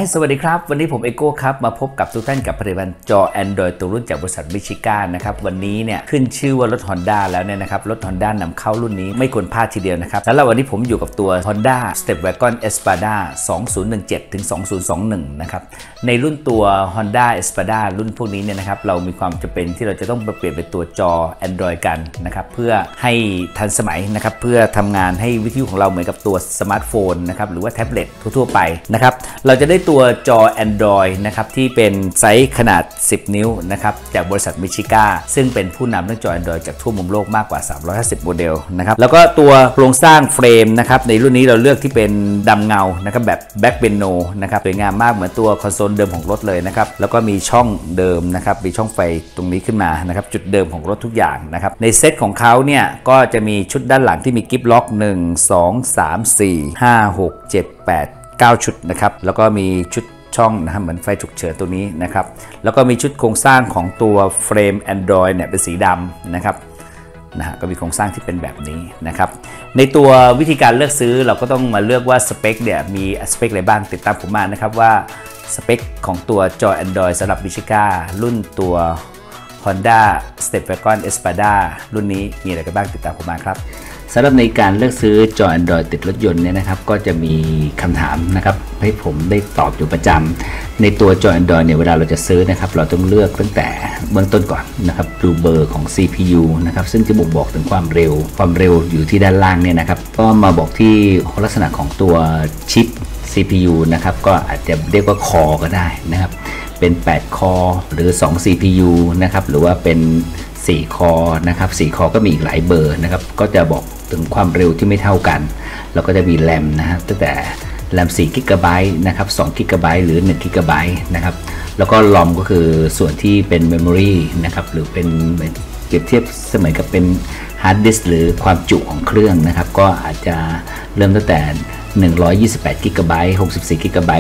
สวัสดีครับวันนี้ผมเอโก้ครับมาพบกับทุกท่านกับผลิตภัณฑ์จอ Android ตัวรุ่นจากบริษัทมิชิก้านะครับวันนี้เนี่ยขึ้นชื่อว่ารถ Honda แล้วเนี่ยนะครับรถ Honda นำเข้ารุ่นนี้ไม่ควรพลาดทีเดียวนะครับแล้ววันนี้ผมอยู่กับตัว Honda Stepwagon Espada 2017 ถึง 2021 นะครับในรุ่นตัว Honda Espada รุ่นพวกนี้เนี่ยนะครับเรามีความจำเป็นที่เราจะต้องเปลี่ยนเป็นตัวจอ Android กันนะครับเพื่อให้ทันสมัยนะครับเพื่อทำงานให้วิทยุของเราเหมือนกับตัวสมาร์ทโฟนนะครับหรือว่าแท็บเล็ตทั่วๆไปนะครับเราจะได้ตัวจอ Android นะครับที่เป็นไซส์ขนาด10 นิ้วนะครับจากบริษัทมิชิก้าซึ่งเป็นผู้นำเรื่องจอ Android จากทั่วมุมโลกมากกว่า350โมเดลนะครับแล้วก็ตัวโครงสร้างเฟรมนะครับในรุ่นนี้เราเลือกที่เป็นดำเงานะครับแบบแบ็คเบนโนนะครับสวยงามมากเหมือนตัวคอนโซลเดิมของรถเลยนะครับแล้วก็มีช่องเดิมนะครับมีช่องไฟตรงนี้ขึ้นมานะครับจุดเดิมของรถทุกอย่างนะครับในเซตของเขาเนี่ยก็จะมีชุดด้านหลังที่มีกิฟต์ล็อก1 2 3 4 5 6 7 8 9 ชุดนะครับแล้วก็มีชุดช่องนะครับเหมือนไฟฉุกเฉินตัวนี้นะครับแล้วก็มีชุดโครงสร้างของตัวเฟรม Android เนี่ยเป็นสีดำนะครับก็มีโครงสร้างที่เป็นแบบนี้นะครับในตัววิธีการเลือกซื้อเราก็ต้องมาเลือกว่าสเปคเนี่ยมีสเปคอะไรบ้างติดตามผมมานะครับว่าสเปคของตัวจอ Android สำหรับมิชิก้ารุ่นตัว Honda Stepwagon Espada รุ่นนี้มีอะไรกันบ้างติดตามผมมาครับสำหรับในการเลือกซื้อจอ Android ติดรถยนต์เนี่ยนะครับก็จะมีคำถามนะครับให้ผมได้ตอบอยู่ประจำในตัวจอ Android เนี่ยเวลาเราจะซื้อนะครับเราต้องเลือกตั้งแต่เบื้องต้นก่อนนะครับดูเบอร์ของ CPU นะครับซึ่งจะบ่งบอกถึงความเร็วอยู่ที่ด้านล่างเนี่ยนะครับก็มาบอกที่ลักษณะของตัวชิป CPU นะครับก็อาจจะเรียกว่าคอก็ได้นะครับเป็น8คอหรือ2 CPU นะครับหรือว่าเป็น4คอนะครับ4คอก็มีอีกหลายเบอร์นะครับก็จะบอกถึงความเร็วที่ไม่เท่ากันแล้วก็จะมีแรมนะครับตั้งแต่แรม4 GB นะครับ2 GB หรือ1 GB นะครับแล้วก็ลอมก็คือส่วนที่เป็นเมมโมรีนะครับหรือเป็นเปรียบเทียบเสมือนกับเป็นฮาร์ดดิสก์หรือความจุของเครื่องนะครับก็อาจจะเริ่มตั้งแต่128 GB 64 GB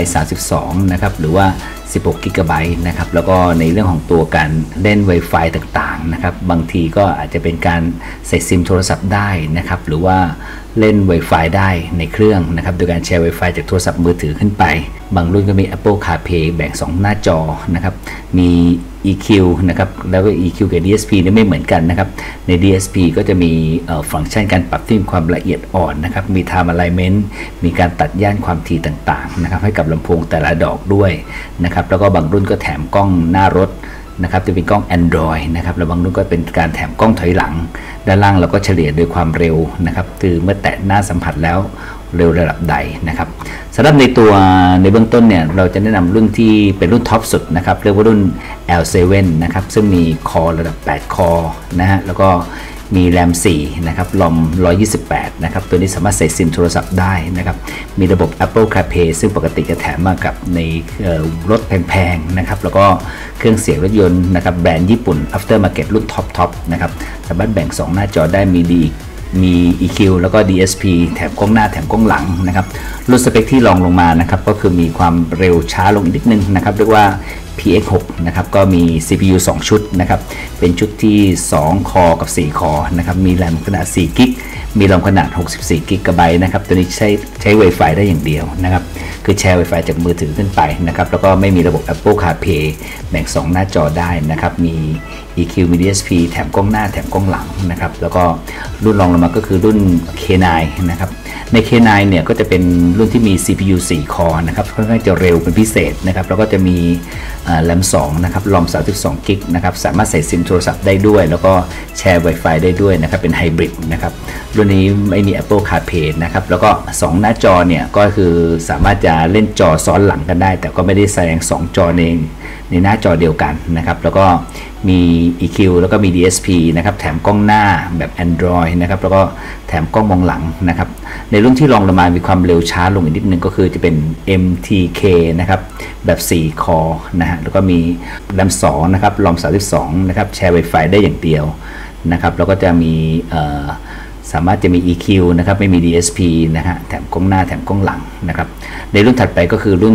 32นะครับหรือว่า16 GB นะครับแล้วก็ในเรื่องของตัวการเล่น Wi-Fi ต่างๆนะครับบางทีก็อาจจะเป็นการใส่ซิมโทรศัพท์ได้นะครับหรือว่าเล่น Wi-Fi ได้ในเครื่องนะครับโดยการแชร์ Wi-Fi จากโทรศัพท์มือถือขึ้นไปบางรุ่นก็มี Apple CarPlay แบ่ง2หน้าจอนะครับมี EQ นะครับแล้วก็ EQ กับ DSP นี่ไม่เหมือนกันนะครับใน DSP ก็จะมีฟังก์ชันการปรับที่มีความละเอียดอ่อนนะครับมี Time Alignment มีการตัดย่านความถี่ต่างๆนะครับให้กับลำโพงแต่ละดอกด้วยนะครับแล้วก็บางรุ่นก็แถมกล้องหน้ารถนะครับจะเป็นกล้อง Android นะครับแล้วบางรุ่นก็เป็นการแถมกล้องถอยหลังด้านล่างเราก็เฉลี่ยโดยความเร็วนะครับคือเมื่อแตะหน้าสัมผัสแล้วเร็วระดับใดนะครับสำหรับในเบื้องต้นเนี่ยเราจะแนะนำรุ่นที่เป็นรุ่นท็อปสุดนะครับเรียกว่ารุ่น L7 นะครับซึ่งมีคอระดับ8คอนะฮะแล้วก็มีแรม4นะครับลอม128นะครับตัวนี้สามารถใส่ซิมโทรศัพท์ได้นะครับมีระบบ Apple CarPlay ซึ่งปกติจะแถมมากับในรถแพงๆนะครับแล้วก็เครื่องเสียงรถยนต์นะครับแบรนด์ญี่ปุ่น Aftermarket รุ่นท็อปนะครับสามารถแบ่ง2หน้าจอได้มี EQ แล้วก็ DSP แถมกล้องหน้าแถมกล้องหลังนะครับรุ่นสเปคที่รองลงมานะครับก็คือมีความเร็วช้าลงอีกนิดนึงนะครับเรียกว่า PX6 นะครับก็มี CPU 2 ชุดนะครับเป็นชุดที่2คอกับ4คอนะครับมีแรมขนาด4กิกมีรอมขนาด64 กิกะไบต์นะครับตัวนี้ใช้ Wi-Fi ได้อย่างเดียวนะครับคือแชร์ Wi-Fi จากมือถือขึ้นไปนะครับแล้วก็ไม่มีระบบ Apple CarPlay แบ่ง2หน้าจอได้นะครับมี EQ มี DSP แถมกล้องหน้าแถมกล้องหลังนะครับแล้วก็รุ่นรองลงมาก็คือรุ่น K9 นะครับใน K9 เนี่ยก็จะเป็นรุ่นที่มี CPU 4 คอนะครับค่อนข้างจะเร็วเป็นพิเศษนะครับแล้วก็จะมีแรม2นะครับรอม32 กิกนะครับสามารถใส่ซิมโทรศัพท์ได้ด้วยแล้วก็แชร์ Wi-Fi ได้ด้วยนะครับเป็นไฮบริดนะครับรุ่นนี้ไม่มี Apple CarPlay นะครับแล้วก็2หน้าจอเนี่ยก็คือสามารถจะเล่นจอซ้อนหลังกันได้แต่ก็ไม่ได้แสดง2จอในหน้าจอเดียวกันนะครับแล้วก็มี EQ แล้วก็มี DSP นะครับแถมกล้องหน้าแบบ Android นะครับแล้วก็แถมกล้องมองหลังนะครับในรุ่นที่รองลงมามีความเร็วช้าลงอีกนิดนึงก็คือจะเป็น MTK นะครับแบบ4คอนะฮะแล้วก็มีแรม2นะครับรอม32นะครับแชร์ Wi-Fi ได้อย่างเดียวนะครับแล้วก็จะมีสามารถจะมี EQ นะครับไม่มี DSP นะฮะแถมกล้องหน้าแถมกล้องหลังนะครับในรุ่นถัดไปก็คือรุ่น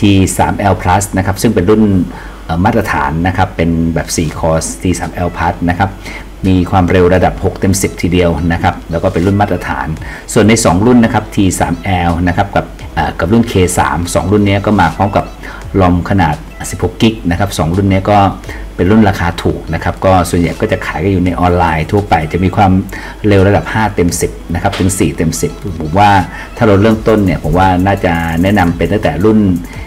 T3L Plus นะครับซึ่งเป็นรุ่นมาตรฐานนะครับเป็นแบบ4 cores T3L Plus นะครับมีความเร็วระดับ6 เต็ม 10ทีเดียวนะครับแล้วก็เป็นรุ่นมาตรฐานส่วนใน2รุ่นนะครับ T3L นะครับกับกับรุ่น K3 2 รุ่นนี้ก็มาพร้อมกับรอมขนาด16 กิกนะครับ2รุ่นนี้ก็เป็นรุ่นราคาถูกนะครับก็ส่วนใหญ่ก็จะขายกันอยู่ในออนไลน์ทั่วไปจะมีความเร็วระดับ5เต็ม10นะครับถึง4เต็ม10ผมว่าถ้าเราเริ่มต้นเนี่ยผมว่าน่าจะแนะนำเป็นตั้งแต่รุ่น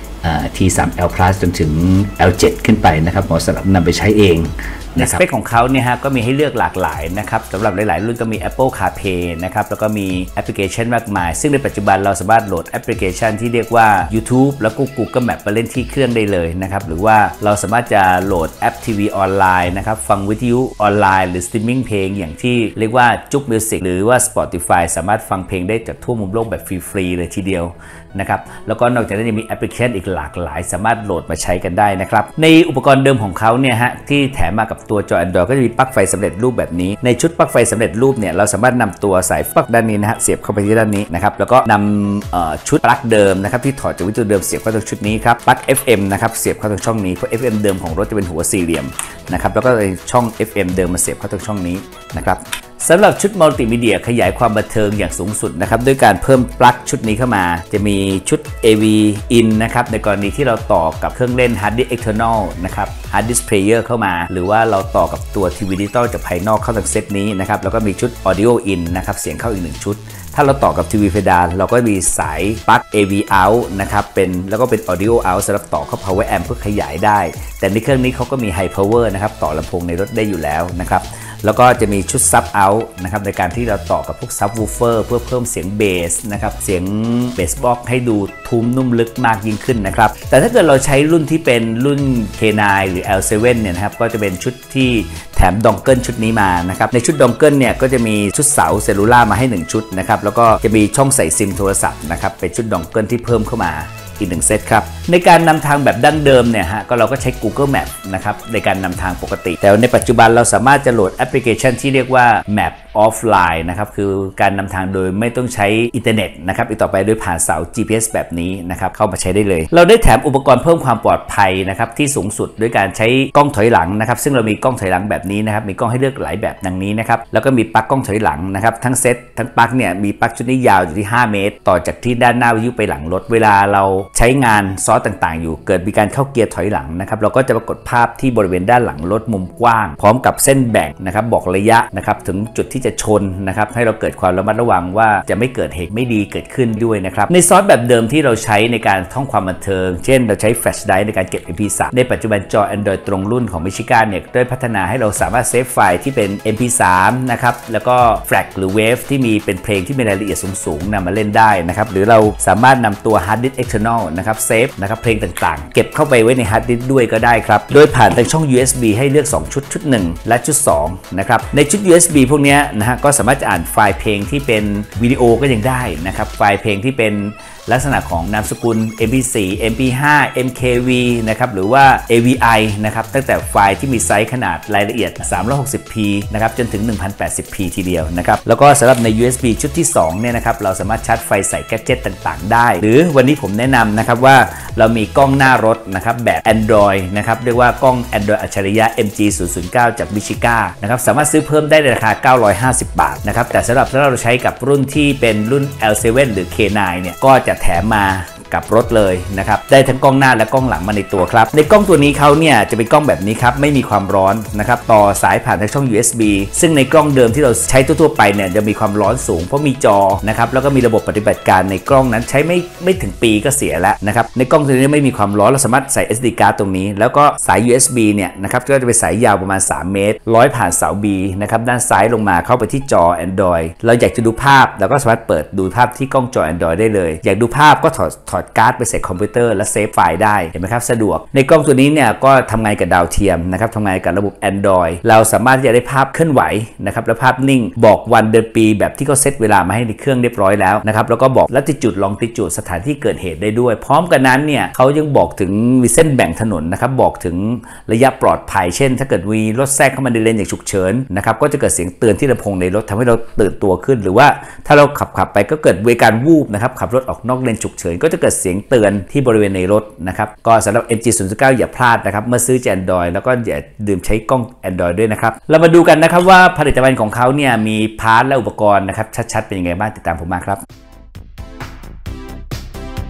T3L Plus จนถึง L7 ขึ้นไปนะครับเหมาะสำหรับนำไปใช้เองในสเปคของเขาเนี่ยฮะก็มีให้เลือกหลากหลายนะครับสำหรับหลายๆรุ่นก็มี Apple CarPlay นะครับแล้วก็มีแอปพลิเคชันมากมายซึ่งในปัจจุบันเราสามารถโหลดแอปพลิเคชันที่เรียกว่า YouTube แล้วก็ Google Map มาเล่นที่เครื่องได้เลยนะครับหรือว่าเราสามารถจะโหลดแอปทีวีออนไลน์นะครับฟังวิทยุออนไลน์หรือสตรีมมิ่งเพลงอย่างที่เรียกว่าจุ๊กมิวสิกหรือว่า Spotify สามารถฟังเพลงได้จากทั่วมุมโลกแบบฟรีๆเลยทีเดียวนะครับแล้วก็นอกจากนั้นยังมีแอปพลิเคชันอีกหลากหลายสามารถโหลดมาใช้กันได้นะครับในอุปกรณ์เดิมของเขาเนี่ยฮะที่แถมมากับตัวจอ Android ก็จะมีปลั๊กไฟสำเร็จรูปแบบนี้ในชุดปลั๊กไฟสำเร็จรูปเนี่ยเราสามารถนำตัวสายปลั๊กด้านนี้นะฮะเสียบเข้าไปที่ด้านนี้นะครับแล้วก็นำชุดปลั๊กเดิมนะครับที่ถอดจากวิทยุเดิมเสียบเข้าตรงชุดนี้ครับปลั๊ก FM นะครับเสียบเข้าตรงช่องนี้เพราะ FM เดิมของรถจะเป็นหัวสี่เหลี่ยมนะครับแล้วก็ช่อง FM เดิมมาเสียบเข้าตรงช่องนี้นะครับสำหรับชุดมัลติมีเดียขยายความบันเทิงอย่างสูงสุดนะครับด้วยการเพิ่มปลั๊กชุดนี้เข้ามาจะมีชุด AV in นะครับในกรณีที่เราต่อกับเครื่องเล่น Hard Disk External นะครับ Hard Disk Player เข้ามาหรือว่าเราต่อกับตัวทีวีดิจิตอลจากภายนอกเข้าทางเซตนี้นะครับแล้วก็มีชุด Audio in นะครับเสียงเข้าอีก1ชุดถ้าเราต่อกับทีวีเพดานเราก็มีสายปลั๊ก AV out นะครับแล้วก็เป็น Audio out สำหรับต่อเข้า Power Amp เพื่อขยายได้แต่ในเครื่องนี้เขาก็มี High Power นะครับต่อลำโพงในรถได้อยู่แล้วนะครับแล้วก็จะมีชุดซับเอาท์นะครับในการที่เราต่อกับพวกซับวูฟเฟอร์เพื่อเพิ่มเสียงเบสนะครับเสียงเบสบ็อกให้ดูทุ้มนุ่มลึกมากยิ่งขึ้นนะครับแต่ถ้าเกิดเราใช้รุ่นที่เป็นรุ่น K9 หรือ L7 เนี่ยนะครับก็จะเป็นชุดที่แถมดองเกิลชุดนี้มานะครับในชุดดองเกิลเนี่ยก็จะมีชุดเสาเซลลูล่ามาให้1ชุดนะครับแล้วก็จะมีช่องใส่ซิมโทรศัพท์นะครับเป็นชุดดองเกิลที่เพิ่มเข้ามาอีก1เซตครับในการนำทางแบบดั้งเดิมเนี่ยฮะก็เราก็ใช้ Google Map นะครับในการนำทางปกติแต่ในปัจจุบันเราสามารถจะโหลดแอปพลิเคชันที่เรียกว่า Map Offline นะครับคือการนำทางโดยไม่ต้องใช้อินเทอร์เน็ตนะครับอีกต่อไปโดยผ่านเสา GPS แบบนี้นะครับเข้ามาใช้ได้เลยเราได้แถมอุปกรณ์เพิ่มความปลอดภัยนะครับที่สูงสุดด้วยการใช้กล้องถอยหลังนะครับซึ่งเรามีกล้องถอยหลังแบบนี้นะครับมีกล้องให้เลือกหลายแบบดังนี้นะครับแล้วก็มีปลั๊กกล้องถอยหลังนะครับทั้งเซตทั้งปลั๊กเนี่ยมีปลั๊กชุดนี้ยาวอยู่ที่5 เมตรต่อจากที่ด้านหน้าวิทยุไปหลังรถเวลาเราใช้งานซอสต่างๆอยู่เกิดมีการเข้าเกียร์ถอยหลังนะครับเราก็จะปรากฏภาพที่บริเวณด้านหลังรถมุมกว้างพร้อมกับเส้นแบ่งนะครับบอกระยะนะครับถึงจุดที่จะชนนะครับให้เราเกิดความระมัดระวังว่าจะไม่เกิดเหตุไม่ดีเกิดขึ้นด้วยนะครับในซอสแบบเดิมที่เราใช้ในการท่องความบันเทิงเช่นเราใช้แฟลชไดรฟ์ในการเก็บ MP3 ในปัจจุบันจอ Android ตรงรุ่นของมิชิกาเนี่ยได้พัฒนาให้เราสามารถเซฟไฟล์ที่เป็น MP3 นะครับแล้วก็แฟลชหรือเวฟที่มีเป็นเพลงที่มีรายละเอียดสูงๆนำมาเล่นได้นะครับหรือเราสามารถนำตัว Hard Disk External นะครับเซฟนะครับเพลงต่างๆเก็บเข้าไปไว้ใน Hard Disk ด้วยก็ได้ครับโดยผ่านทางช่อง USB ให้เลือก2ชุด1และชุด2นะครับในชุด USB พวกนี้นะฮะก็สามารถจะอ่านไฟล์เพลงที่เป็นวิดีโอก็ยังได้นะครับไฟล์เพลงที่เป็นลักษณะของนามสกุล MP4 MP5 MKV นะครับหรือว่า AVI นะครับตั้งแต่ไฟล์ที่มีไซส์ขนาดรายละเอียด 360p นะครับจนถึง 1080p ทีเดียวนะครับแล้วก็สำหรับใน USB ชุดที่2เนี่ยนะครับเราสามารถชาร์จไฟใส่แกดเจ็ตต่างๆได้หรือวันนี้ผมแนะนำนะครับว่าเรามีกล้องหน้ารถนะครับแบบ Android นะครับเรียกว่ากล้อง Android อัจฉริยะ MG009 จากมิชิก้านะครับสามารถซื้อเพิ่มได้ในราคา950 บาทนะครับแต่สำหรับถ้าเราใช้กับรุ่นที่เป็นรุ่น L7 หรือ K9 เนี่ยก็จะแถมมากับรถเลยนะครับได้ทั้งกล้องหน้าและกล้องหลังมาในตัวครับในกล้องตัวนี้เขาเนี่ยจะเป็นกล้องแบบนี้ครับไม่มีความร้อนนะครับต่อสายผ่านทางช่อง USB ซึ่งในกล้องเดิมที่เราใช้ทั่วๆไปเนี่ยจะมีความร้อนสูงเพราะมีจอนะครับแล้วก็มีระบบปฏิบัติการในกล้องนั้นใช้ไม่ถึงปีก็เสียแล้วนะครับในกล้องตัวนี้ไม่มีความร้อนเราสามารถใส่ SD card ตรงนี้แล้วก็สาย USB เนี่ยนะครับก็จะเป็นสายยาวประมาณ3 เมตรร้อยผ่านเสา B นะครับด้านซ้ายลงมาเข้าไปที่จอ Android เราอยากจะดูภาพเราก็สามารถเปิดดูภาพที่กล้องจอ Android ได้เลยอยากดูภาพก็ถอดการ์ดไปใส่คอมพิวเตอร์และเซฟไฟล์ได้เห็นไหมครับสะดวกในกล้องตัวนี้เนี่ยก็ทำงานกับดาวเทียมนะครับทำงานกับระบบ Android เราสามารถที่จะได้ภาพเคลื่อนไหวนะครับและภาพนิ่งบอกวันเดือนปีแบบที่เขาเซตเวลามาให้ในเครื่องเรียบร้อยแล้วนะครับแล้วก็บอกลัติจูดลองติจูดสถานที่เกิดเหตุได้ด้วยพร้อมกันนั้นเนี่ยเขายังบอกถึงมีเส้นแบ่งถนนนะครับบอกถึงระยะปลอดภัยเช่นถ้าเกิดมีรถแทรกเข้ามาในเลนอย่างฉุกเฉินนะครับก็จะเกิดเสียงเตือนที่ลำโพงในรถทำให้เราตื่นตัวขึ้นหรือว่าถ้าเราขับไปก็เกิดเวการวูบนะครับขับรถออกนอกเลนฉุกเฉินก็จะเกิดเสียงเตือนที่บริเวณในรถนะครับก็สำหรับ MG009 อย่าพลาดนะครับเมื่อซื้อจาก Android แล้วก็อย่าลืมใช้กล้อง Android ด้วยนะครับเรามาดูกันนะครับว่าผลิตภัณฑ์ของเขาเนี่ยมีพาร์ทและอุปกรณ์นะครับชัดๆเป็นยังไงบ้างติดตามผมมาครับ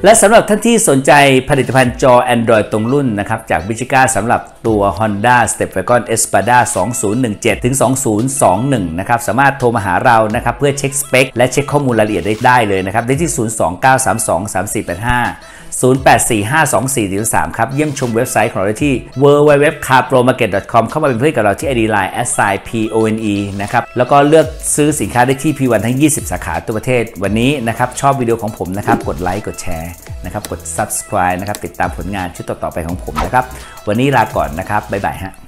และสำหรับท่านที่สนใจผลิตภัณฑ์จอ Android ตรงรุ่นนะครับจากบิชิก้าสำหรับตัว Honda Stepwagon Espada 2017 ถึง 2021 นะครับสามารถโทรมาหาเรานะครับเพื่อเช็คสเปคและเช็คข้อมูลรายละเอียดได้เลยนะครับได้ที่ 029323485 ครับเยี่ยมชมเว็บไซต์ของเราได้ที่ www.carpromarket.com เข้ามาเป็นเพื่อนกับเราที่ ID Line @pone นะครับแล้วก็เลือกซื้อสินค้าได้ที่ P1 ทั้ง 20 สาขาทั่วประเทศวันนี้นะครับชอบวิดีโอของผมนะครับกดไลค์กดแชร์นะครับกด Subscribe นะครับติดตามผลงานชุดต่อๆไปของผมนะครับวันนี้ลาก่อนนะครับบ๊ายบายฮะ